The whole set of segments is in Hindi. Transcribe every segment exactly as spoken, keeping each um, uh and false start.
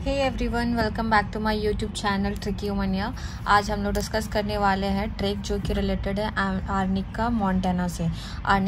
Hey everyone, welcome back to my YouTube channel tricky Omnia. आज हम लोग डिस्कस करने वाले हैं ट्रिक जो कि रिलेटेड है आर्निका मोंटाना से। आर्नि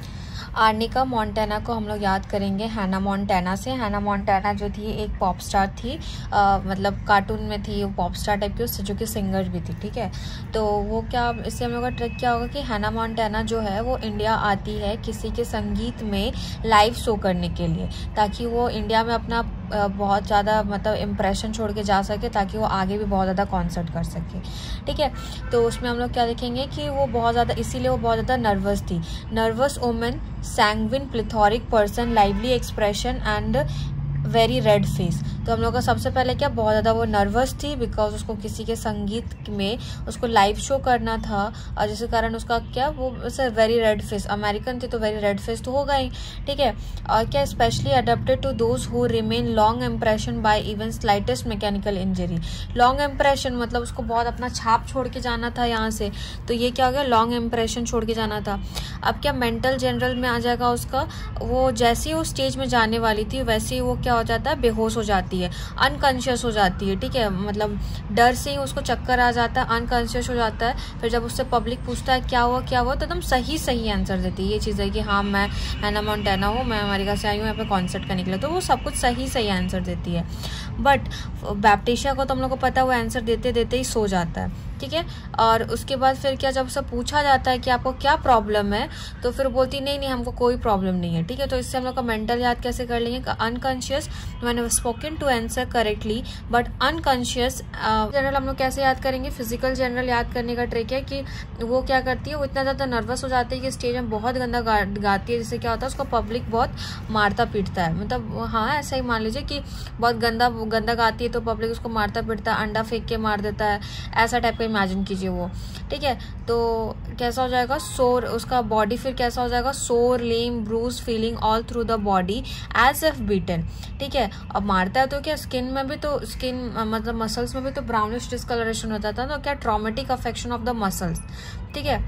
आर्निका मोंटाना को हम लोग याद करेंगे हैना मोंटाना से। हैना मोंटाना जो थी एक पॉप स्टार थी, आ, मतलब कार्टून में थी, वो पॉप स्टार टाइप की, उससे जो कि सिंगर भी थी। ठीक है, तो वो क्या, इससे हम लोग का ट्रिक क्या होगा कि हैना मोंटाना जो है वो इंडिया आती है किसी के संगीत में लाइव शो करने के लिए, ताकि वो इंडिया में अपना बहुत ज़्यादा मतलब इम्प्रेशन छोड़ के जा सके, ताकि वो आगे भी बहुत ज़्यादा कॉन्सर्ट कर सके। ठीक है, तो उसमें हम लोग क्या देखेंगे कि वो बहुत ज़्यादा, इसीलिए वो बहुत ज़्यादा नर्वस थी। Nervous woman, sanguine, plethoric person, lively expression and very red face. तो हम लोग का सबसे पहले क्या, बहुत ज़्यादा वो नर्वस थी बिकॉज उसको किसी के संगीत में उसको लाइव शो करना था, और जिसके कारण उसका क्या, वो वेरी रेड फेस, अमेरिकन थी तो वेरी रेड फेस तो होगा ही। ठीक है, और क्या, specially adapted to those who remain long impression by even slightest mechanical injury. Long impression मतलब उसको बहुत अपना छाप छोड़ के जाना था यहाँ से, तो ये क्या हो गया, लॉन्ग इम्प्रेशन छोड़ के जाना था। अब क्या, मेंटल जनरल में आ जाएगा उसका, वो जैसे ही वो स्टेज में जाने वाली थी वैसे ही वो क्या हो जाता है, बेहोश हो जाती है, अनकॉन्शियस हो जाती है। ठीक है, मतलब डर से ही उसको चक्कर आ जाता है, अनकॉन्शियस हो जाता है। फिर जब उससे पब्लिक पूछता है क्या हुआ क्या हुआ, तो एकदम सही सही आंसर देती है। ये चीज़ है कि हाँ, मैं हैना मोंटाना हूँ, मैं अमेरिका से आई हूँ यहाँ पे कॉन्सर्ट करने के लिए, तो वो सब कुछ सही सही आंसर देती है। बट बैप्टिशा को तो हम लोग को पता है वो आंसर देते देते ही सो जाता है। ठीक है, और उसके बाद फिर क्या, जब उससे पूछा जाता है कि आपको क्या प्रॉब्लम है, तो फिर बोलती नहीं नहीं हमको कोई प्रॉब्लम नहीं है। ठीक है, तो इससे हम लोग का मेंटल याद कैसे कर लेंगे, unconscious when spoken to answer correctly but unconscious. General हम लोग कैसे याद करेंगे, फिजिकल जनरल याद करने का ट्रिक है कि वो क्या करती है, वो इतना ज़्यादा नर्वस हो जाती है कि स्टेज में बहुत गंदा गा, गाती है, जिससे क्या होता है उसको पब्लिक बहुत मारता पीटता है। मतलब हाँ, ऐसा ही मान लीजिए कि बहुत गंदा गंदा गाती है तो पब्लिक उसको मारता पीटता है, अंडा फेंक के मार देता है, ऐसा टाइप का इमेजिन कीजिए वो। ठीक है, तो कैसा हो जाएगा, सोर, उसका बॉडी फिर कैसा हो जाएगा, sore, lame, bruise, feeling all through the body as if beaten. ठीक है, अब मारता है तो क्या, स्किन में भी तो, स्किन मतलब मसल्स में भी तो ब्राउनिश डिस्कलरेशन हो जाता है, तो क्या, traumatic affection of the muscles. ठीक है,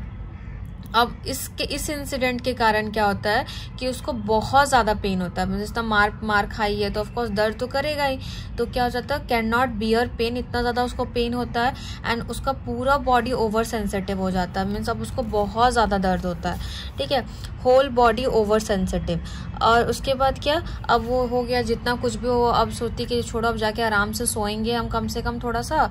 अब इसके इस इंसिडेंट के कारण क्या होता है कि उसको बहुत ज़्यादा पेन होता है, मतलब जितना मार मार खाई है तो ऑफकोर्स दर्द तो करेगा ही, तो क्या हो जाता है, कैन नॉट बियर पेन, इतना ज़्यादा उसको पेन होता है, एंड उसका पूरा बॉडी ओवर सेंसिटिव हो जाता है, मीन्स अब उसको बहुत ज़्यादा दर्द होता है। ठीक है, होल बॉडी ओवर सेंसिटिव। और उसके बाद क्या, अब वो हो गया जितना कुछ भी हो, अब सोचती कि छोड़ो अब जाके आराम से सोएंगे हम कम से कम थोड़ा सा।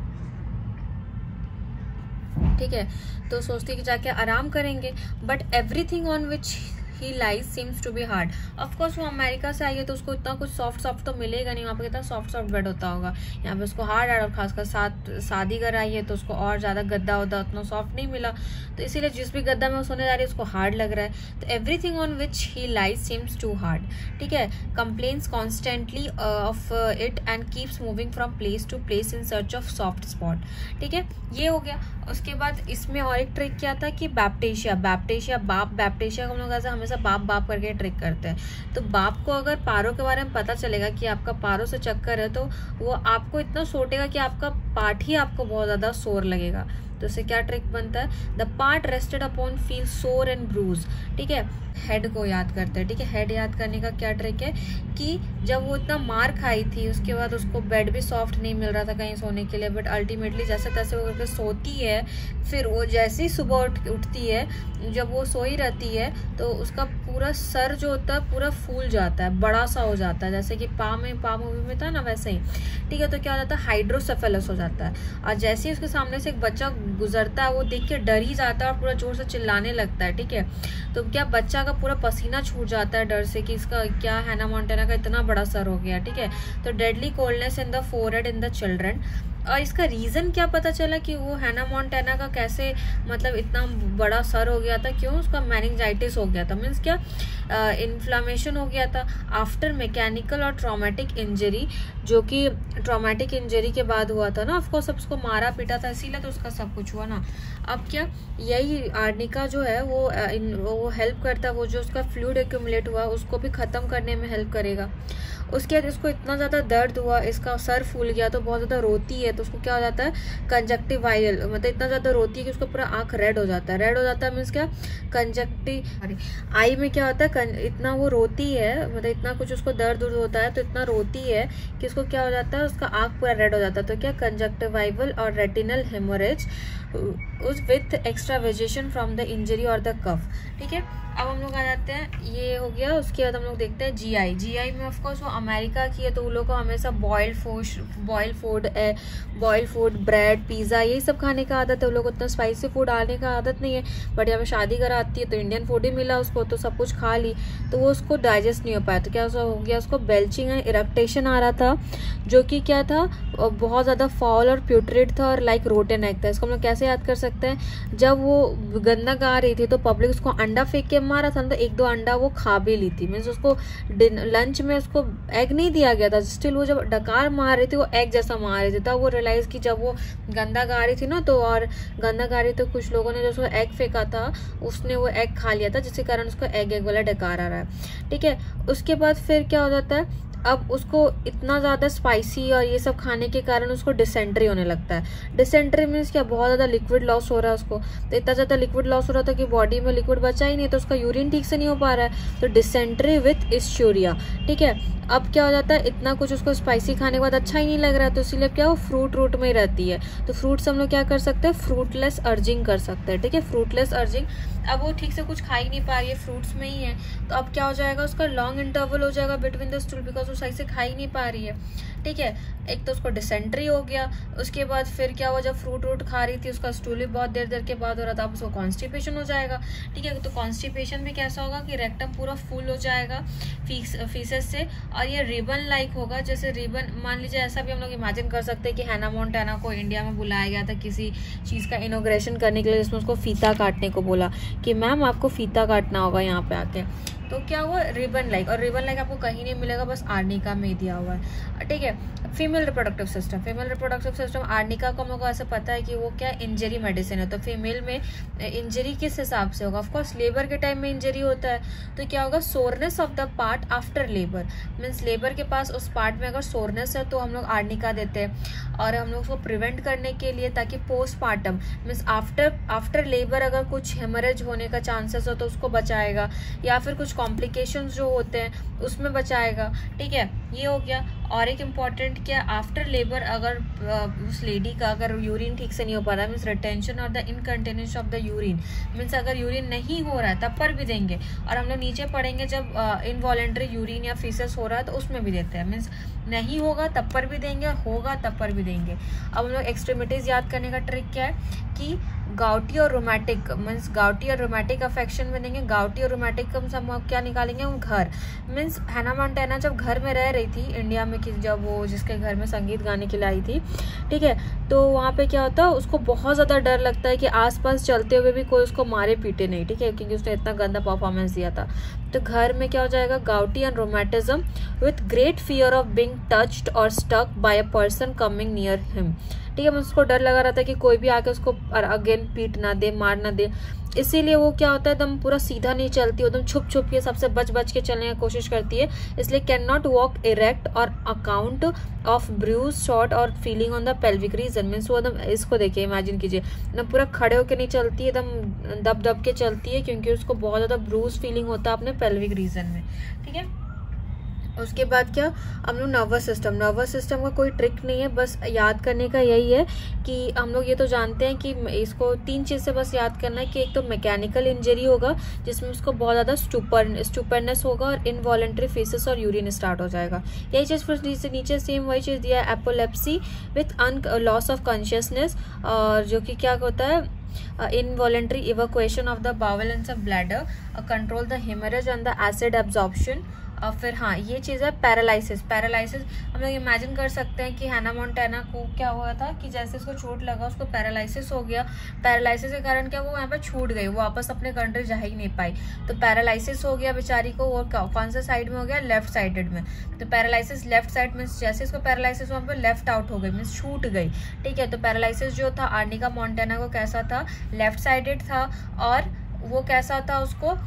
ठीक है, तो सोचती कि जाके आराम करेंगे, but everything on which he lies seems to be hard. Of course वो अमेरिका से आई है तो उसको इतना कुछ सॉफ्ट सॉफ्ट तो मिलेगा नहीं, वहाँ पे कितना सॉफ्ट सॉफ्ट बेड होता होगा, यहाँ पे उसको हार्ड हार्ड, और खासकर साथ शादी कर आई है तो उसको और ज़्यादा गद्दा वद्दा उतना सॉफ्ट नहीं मिला, तो इसीलिए जिस भी गद्दा में वो सोने जा रही है उसको हार्ड लग रहा है। तो everything on which he lies seems to hard. ठीक है, complains constantly of it and keeps moving from place to place in search of soft spot. ठीक है, ये हो गया। उसके बाद इसमें और एक ट्रिक क्या था कि बैप्टिशिया, बैप्टिशिया बाप, बैप्टिशिया को हम लोग ऐसा हमेशा बाप बाप करके ट्रिक करते हैं। तो बाप को अगर पारों के बारे में पता चलेगा कि आपका पारों से चक्कर है, तो वो आपको इतना सोटेगा कि आपका पार्ट ही आपको बहुत ज्यादा सोर लगेगा। तो उससे क्या ट्रिक बनता है, the part rested upon feel sore and bruise. ठीक है, हेड को याद करते हैं। ठीक है, हेड याद करने का क्या ट्रिक है कि जब वो इतना मार खाई थी उसके बाद उसको बेड भी सॉफ्ट नहीं मिल रहा था कहीं सोने के लिए, बट अल्टीमेटली जैसे तैसे वो करके सोती है, फिर वो जैसे ही सुबह उठ उठती है, जब वो सोई रहती है तो उसका पूरा सर जो होता है पूरा फूल जाता है, बड़ा सा हो जाता है, जैसे कि पा में पा मूवी में था ना वैसे ही। ठीक है, तो क्या हो जाता है, हाइड्रोसेफेलस हो जाता है, और जैसे ही उसके सामने से एक बच्चा गुजरता है वो देख के डर ही जाता है और पूरा जोर से चिल्लाने लगता है। ठीक है, तो क्या, बच्चा का पूरा पसीना छूट जाता है डर से कि इसका क्या, हैना मोंटाना का इतना बड़ा सर हो गया। ठीक है, तो deadly coldness in the forehead in the children. और इसका रीजन क्या पता चला कि वो हैना मोंटाना का कैसे मतलब इतना बड़ा सर हो गया था, क्यों, उसका मेनिंजाइटिस हो गया था, मीन्स क्या, इन्फ्लामेशन हो गया था आफ्टर मैकेनिकल और ट्रॉमेटिक इंजरी, जो कि ट्रॉमेटिक इंजरी के बाद हुआ था ना। ऑफकोर्स सब उसको मारा पीटा था इसीलिए तो उसका सब कुछ हुआ ना। अब क्या, यही आर्निका जो है वो इन, वो हेल्प करता है, वो जो उसका फ्लूइड एक्यूमुलेट हुआ उसको भी खत्म करने में हेल्प करेगा। उसके बाद इसको इतना ज़्यादा दर्द हुआ, इसका सर फूल गया, तो बहुत ज़्यादा रोती है, तो उसको क्या हो जाता है कंजक्टिवाइल, मतलब इतना ज़्यादा रोती है कि उसका पूरा आँख रेड हो जाता है। रेड हो जाता है मीन्स क्या, कंजक्टिव आई में क्या होता है, इतना वो रोती है, मतलब इतना कुछ उसको दर्द उर्द होता है, तो इतना रोती है कि उसको क्या हो जाता है, उसका आँख पूरा रेड हो जाता है। तो क्या, कंजक्टिवाइवल और रेटिनल हेमोरेज उस with extravasation from the injury और द कफ। ठीक है, अब हम लोग आ जाते हैं, ये हो गया। उसके बाद हम लोग देखते हैं जीआई। जीआई में ऑफ कोर्स वो अमेरिका की है, तो उन लोगों को हमेशा boiled food boiled food boiled food bread pizza यही सब खाने का आदत है। उन लोग को उतना स्पाइसी फूड आने का आदत नहीं है, बट यहाँ पे शादी कराती है तो इंडियन फूड ही मिला उसको, तो सब कुछ खा ली, तो वो उसको डाइजेस्ट नहीं हो पाया। तो क्या हो गया, उसको बेल्चिंग एंड इरेक्टेशन आ रहा था, जो कि क्या था, बहुत ज़्यादा फॉल और प्यूट्रेट था और लाइक रोटन एग था। इसको हम लोग कैसे याद कर सकते हैं, जब वो गंदा गा रही थी तो पब्लिक उसको अंडा फेंक के मारा था, तो एक दो अंडा वो खा भी ली थी, मीन्स उसको लंच में उसको एग नहीं दिया गया था, स्टिल वो जब डकार मार रही थी वो एग जैसा मार रही थी। तब वो रियलाइज की जब वो गंदा गा रही थी ना, तो और गंदा गा रही तो कुछ लोगों ने जो उसको एग फेंका था उसने वो एग खा लिया था, जिसके कारण उसको एग एग वाला डकार आ रहा है। ठीक है, उसके बाद फिर क्या हो जाता है, अब उसको इतना ज़्यादा स्पाइसी और ये सब खाने के कारण उसको डिसेंट्री होने लगता है। डिसेंट्री मीन्स क्या, बहुत ज़्यादा लिक्विड लॉस हो रहा है उसको, तो इतना ज़्यादा लिक्विड लॉस हो रहा था कि बॉडी में लिक्विड बचा ही नहीं, तो उसका यूरिन ठीक से नहीं हो पा रहा है, तो डिसेंट्री विथ इश्यूरिया। ठीक है, अब क्या हो जाता है, इतना कुछ उसको स्पाइसी खाने के बाद अच्छा ही नहीं लग रहा है, तो इसीलिए क्या, वो फ्रूट रूट में ही रहती है। तो फ्रूट्स हम लोग क्या कर सकते हैं, फ्रूटलेस अर्जिंग कर सकते हैं। ठीक है, फ्रूटलेस अर्जिंग, अब वो ठीक से कुछ खा ही नहीं पा रही है, फ्रूट्स में ही है, तो अब क्या हो जाएगा, उसका लॉन्ग इंटरवल हो जाएगा बिटवीन द स्टूल, बिकॉज वो सही से खा ही नहीं पा रही है। ठीक है, एक तो उसको डिसेंट्री हो गया, उसके बाद फिर क्या हुआ, जब फ्रूट व्रूट खा रही थी उसका स्टूल भी बहुत देर देर के बाद हो रहा था, अब उसको कॉन्स्टिपेशन हो जाएगा। ठीक है, तो कॉन्स्टिपेशन में कैसा होगा कि रेक्टम पूरा फुल हो जाएगा फीसेस से, और ये रिबन लाइक होगा, जैसे रिबन, मान लीजिए ऐसा भी हम लोग इमेजिन कर सकते हैं कि हैना मोंटाना को इंडिया में बुलाया गया था किसी चीज़ का इनॉग्रेशन करने के लिए, जिसमें उसको फीता काटने को बोला कि मैम आपको फीता काटना होगा यहाँ पे आके, तो क्या हुआ, रिबन लाइक। और रिबन लाइक आपको कहीं नहीं मिलेगा, बस आर्निका में ही दिया हुआ है। ठीक है, female reproductive system, female reproductive system arnica को हम लोग को ऐसे पता है कि वो क्या इंजरी मेडिसिन है, तो फीमेल में इंजरी किस हिसाब से होगा, ऑफकोर्स लेबर के टाइम में इंजरी होता है, तो क्या होगा, soreness of the part after labour, means labour के पास उस पार्ट में अगर सोरनेस है तो हम लोग आर्निका देते हैं, और हम लोग उसको प्रिवेंट करने के लिए, ताकि postmortem means after after labour अगर कुछ हेमरेज होने का चांसेस हो तो उसको बचाएगा, या फिर कुछ कॉम्प्लिकेशंस जो होते हैं उसमें बचाएगा। ठीक है, ये हो गया। और एक इम्पॉर्टेंट क्या, आफ्टर लेबर अगर उस लेडी का अगर यूरिन ठीक से नहीं हो पा रहा है, मीन्स रिटेंशन और the incontinence of the urine, means अगर यूरिन नहीं हो रहा है तब पर भी देंगे, और हम लोग नीचे पढ़ेंगे जब इनवॉलेंट्री यूरिन या फीसेस हो रहा है तो उसमें भी देते हैं, मीन्स नहीं होगा तब पर भी देंगे और होगा तब पर भी देंगे। अब हम लोग एक्सट्रीमिटीज याद करने का ट्रिक क्या है कि गाउटी और रोमैटिक, मीन्स गाउटी और रोमैटिक अफेक्शन में देंगे। गाउटी और रोमैटिक का हम क्या निकालेंगे, हम घर, मीन्स हैना मोंटाना जब घर में रह रही थी इंडिया में, कि जब वो जिसके घर में संगीत गाने के लिए आई थी, ठीक है, तो वहाँ पे क्या होता है, उसको बहुत ज़्यादा डर लगता है कि आसपास चलते हुए भी कोई उसको मारे पीटे नहीं। ठीक है, क्योंकि उसने इतना गंदा परफॉर्मेंस दिया था। तो घर में क्या हो जाएगा, gouty and rheumatism with great fear of being touched और struck by a person coming near him. ठीक है, उसको डर लगा रहा था कि कोई भी आके उसको अगेन पीट ना दे, मार ना दे, इसीलिए वो क्या होता है, एकदम पूरा सीधा नहीं चलती, एकदम छुप छुप के सबसे बच बच के चलने की कोशिश करती है, इसलिए कैन नॉट वॉक इरेक्ट और अकाउंट ऑफ ब्रूज शॉर्ट और feeling on the pelvic region, means वो एकदम, इसको देखिए, इमेजिन कीजिए, एकदम पूरा खड़े होकर नहीं चलती है, एकदम दब दब के चलती है, क्योंकि उसको बहुत ज़्यादा ब्रूज फीलिंग होता है अपने पेल्विक रीजन में। ठीक है, उसके बाद क्या, हम लोग नर्वस सिस्टम, नर्वस सिस्टम का कोई ट्रिक नहीं है, बस याद करने का यही है कि हम लोग ये तो जानते हैं कि इसको तीन चीज़ से बस याद करना है कि एक तो मैकेनिकल इंजरी होगा जिसमें उसको बहुत ज़्यादा स्टूपर स्टूपरनेस होगा, और इनवॉलेंट्री फेसेस और यूरिन स्टार्ट हो जाएगा। यही चीज़ फिर नीचे नीचे सेम वही चीज़ दिया है, epilepsy with un loss of consciousness, और जो कि क्या होता है, involuntary evacuation of the bowel and सब bladder, control the haemorrhage and the acid absorption. और फिर हाँ, ये चीज़ है पैरालिसिस। पैरालिसिस हम लोग इमेजिन कर सकते हैं कि हैना मोंटाना को क्या हुआ था कि जैसे उसको चोट लगा उसको पैरालिसिस हो गया। पैरालिसिस के कारण क्या, वो यहाँ पे छूट गई, वो वापस अपने कंट्री जा ही नहीं पाई, तो पैरालिसिस हो गया बेचारी को। और कौन सा साइड में हो गया, लेफ्ट साइडेड में। तो पैरालिसिस लेफ्ट साइड में, जैसे इसको पैरालिसिस वहाँ पे लेफ्ट आउट हो गई, मीन्स छूट गई। ठीक है, तो पैरालिसिस जो था आर्निका मोंटाना को कैसा था, लेफ्ट साइडेड था, और वो कैसा था, उसको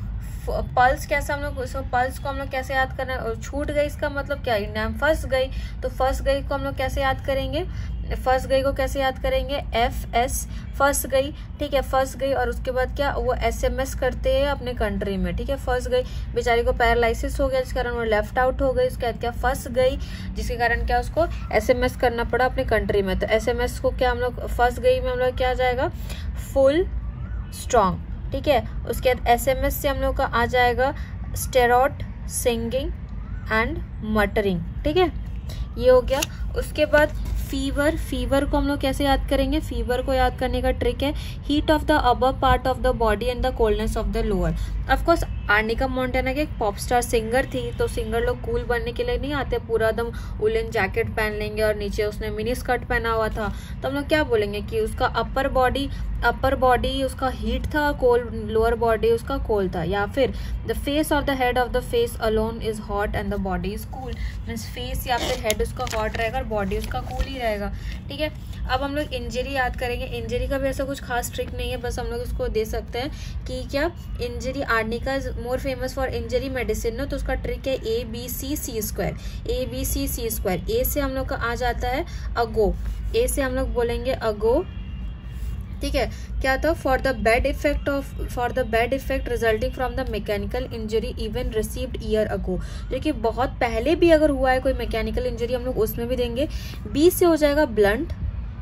पल्स कैसे हम लोग, सो पल्स को हम लोग कैसे याद करना है, छूट गई इसका मतलब क्या, इंडिया में फंस गई, तो फंस गई को हम लोग कैसे याद करेंगे, फंस गई को कैसे याद करेंगे, एफ एस, फंस गई, ठीक है, फंस गई। और उसके बाद क्या, वो एसएमएस करते हैं अपने कंट्री में, ठीक है, फंस गई, बेचारी को पैरालिसिस हो गया जिस कारण वो लेफ्ट आउट हो गई, उसके बाद क्या, फंस गई जिसके कारण क्या उसको एसएमएस करना पड़ा अपने कंट्री में, तो एसएमएस को क्या हम लोग, फंस गई में हम लोग क्या आ जाएगा, फुल स्ट्रॉन्ग, ठीक है। उसके बाद एसएमएस से हम लोग का आ जाएगा स्टेरॉट, सिंगिंग एंड मटरिंग, ठीक है, ये हो गया। उसके बाद फीवर, फीवर को हम लोग कैसे याद करेंगे, फीवर को याद करने का ट्रिक है heat of the above part of the body and the coldness of the lower. Of course arnica montana के एक पॉप स्टार सिंगर थी, तो सिंगर लोग कूल बनने के लिए नहीं आते, पूरा एकदम वुलन जैकेट पहन लेंगे और नीचे उसने मिनी स्कर्ट पहना हुआ था, तो हम लोग क्या बोलेंगे कि उसका अपर बॉडी अपर बॉडी उसका हीट था, कोल्ड, लोअर बॉडी उसका कोल्ड था। या फिर the face of the head of the face alone is hot and the body is cool, means face या फिर हेड उसका हॉट रहेगा और बॉडी उसका कूल ही रहेगा, ठीक है। अब हम लोग इंजरी याद करेंगे, इंजरी का भी ऐसा कुछ खास ट्रिक नहीं है, बस हम लोग इसको दे सकते हैं कि क्या injury, arnica is more famous for injury medicine ना, तो उसका ट्रिक है A B C C square, A B C C square. A से हम लोग का आ जाता है अगो, ए से हम लोग बोलेंगे अगो, ठीक है। क्या था, for the bad effect of for the bad effect resulting from the mechanical injury even received year ago, जो कि बहुत पहले भी अगर हुआ है कोई मैकेनिकल इंजरी हम लोग उसमें भी देंगे। बी से हो जाएगा ब्लंट,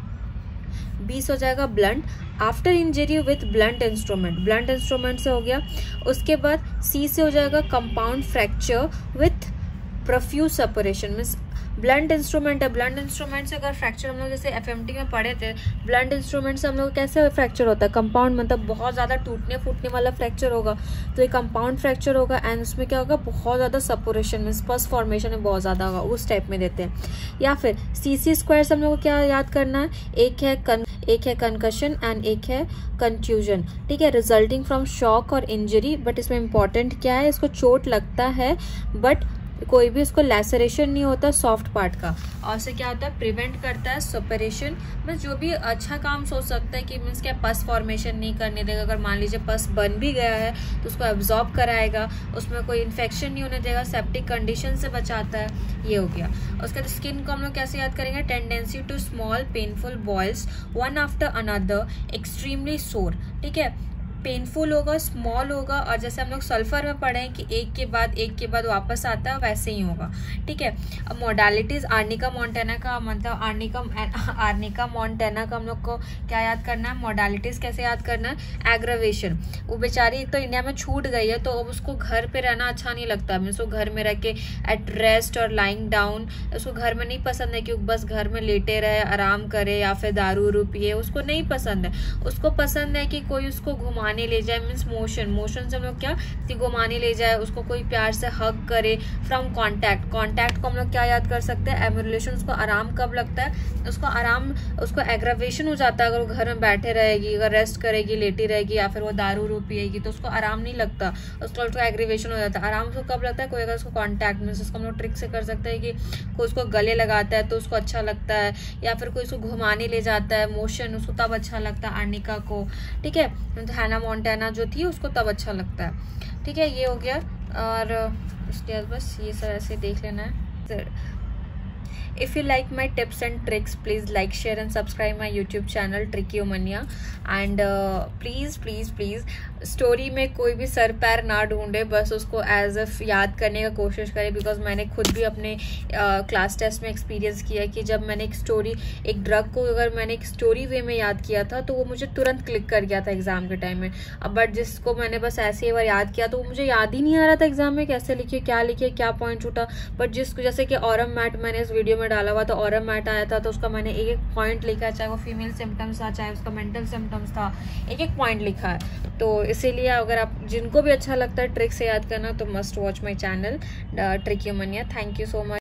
बी से हो जाएगा blunt after injury with blunt instrument, blunt instrument से हो गया। उसके बाद सी से हो जाएगा compound fracture with profuse separation, means blunt instrument है, ब्लंट इंस्ट्रूमेंट से अगर फ्रैक्चर हम लोग जैसे एफएमटी में पढ़े थे, ब्लंट इंस्ट्रूमेंट से हम लोग कैसे फ्रैक्चर होता है, कंपाउंड, मतलब बहुत ज़्यादा टूटने फूटने वाला फ्रैक्चर होगा, तो ये कंपाउंड फ्रैक्चर होगा एंड उसमें क्या होगा, बहुत ज़्यादा सेपरेशन, मीन्स पस फॉर्मेशन में बहुत ज़्यादा होगा, उस टाइप में देते हैं। या फिर सी सी स्क्वायर से हम लोग को क्या याद करना है, एक है कन एक है कंकशन एंड एक है कंट्यूजन, ठीक है, रिजल्टिंग फ्रॉम शॉक और इंजरी। बट इसमें इंपॉर्टेंट क्या है, इसको चोट लगता है बट कोई भी उसको लैसरेशन नहीं होता सॉफ्ट पार्ट का, और उससे क्या होता है, प्रिवेंट करता है सेपरेशन, मीन्स जो भी अच्छा काम सोच सकता है कि मीन्स क्या पस फॉर्मेशन नहीं करने देगा, अगर मान लीजिए पस बन भी गया है तो उसको एब्जॉर्ब कराएगा, उसमें कोई इन्फेक्शन नहीं होने देगा, सेप्टिक कंडीशन से बचाता है, ये हो गया। उसके बाद स्किन को हम लोग कैसे याद करेंगे, tendency to small painful boils one after another extremely sore, ठीक है, पेनफुल होगा, स्मॉल होगा, और जैसे हम लोग सल्फर में पढ़े हैं कि एक के बाद एक के बाद वापस आता है, वैसे ही होगा, ठीक है। अब मॉडलिटीज आर्निका मोंटेना का मतलब आर्निका आर्निका मोंटेना का हम लोग को क्या याद करना है, मॉडलिटीज कैसे याद करना है, एग्रावेशन, वो बेचारी तो इंडिया में छूट गई है, तो अब उसको घर पे रहना अच्छा नहीं लगता, मीन्स वो घर में रह के एट रेस्ट और लाइंग डाउन, उसको घर में नहीं पसंद है कि बस घर में लेटे रहे, आराम करे या फिर दारू उरू पिए, उसको नहीं पसंद है, उसको पसंद है कि कोई उसको घुमाने ले जाए, मीन्स मोशन, मोशन से हम लोग क्या कि घुमाने ले जाए, उसको कोई प्यार से हग करे। फ्रॉम कॉन्टैक्ट, कॉन्टैक्ट को हम लोग क्या याद कर सकते हैं, एम्युलेशन, उसको आराम कब लगता है, उसको आराम, उसको एग्रावेशन हो जाता है अगर वो घर में बैठे रहेगी, अगर रेस्ट करेगी, लेटी रहेगी या फिर वो दारू रू पिएगी तो उसको आराम नहीं लगता, उसको उसको एग्रीवेशन हो जाता है। आराम उसको कब लगता है, कोई अगर उसको कॉन्टैक्ट, मीन्स उसको हम लोग ट्रिक से कर सकते हैं कि कोई उसको गले लगाता है तो उसको अच्छा लगता है, या फिर कोई उसको घुमाने ले जाता है, मोशन, उसको तब अच्छा लगता है आर्निका को, ठीक है, तो हैना मोंटेना जो थी उसको तब अच्छा लगता है, ठीक है, ये हो गया। और उसके बाद बस ये सब ऐसे देख लेना है। If you like my tips and tricks, please like, share and subscribe my YouTube channel Trichomania, and uh, please please please story में कोई भी सर पैर ना ढूंढे, बस उसको एज अ याद करने का कोशिश करें, बिकॉज मैंने खुद भी अपने क्लास uh, टेस्ट में एक्सपीरियंस किया कि जब मैंने एक स्टोरी, एक ड्रग को अगर मैंने एक स्टोरी वे में याद किया था तो वो मुझे तुरंत क्लिक कर गया था एग्जाम के टाइम में। अब बट जिसको मैंने बस ऐसे ही बार याद किया तो वो मुझे याद ही नहीं आ रहा था एग्जाम में कैसे लिखिए, क्या लिखिए, क्या पॉइंट छूटा। बट जिसको जैसे कि ऑरम मैट मैंने इस वीडियो में डाला हुआ, तो ऑरम मैट आया था तो उसका मैंने एक एक पॉइंट लिखा, चाहे वो फीमेल सिम्टम्स था, चाहे उसका मेंटल सिम्टम्स था, एक एक पॉइंट लिखा है। तो इसीलिए अगर आप जिनको भी अच्छा लगता है ट्रिक से याद करना तो मस्ट वॉच माई चैनल ट्रिक्योमनिया। Thank you so much.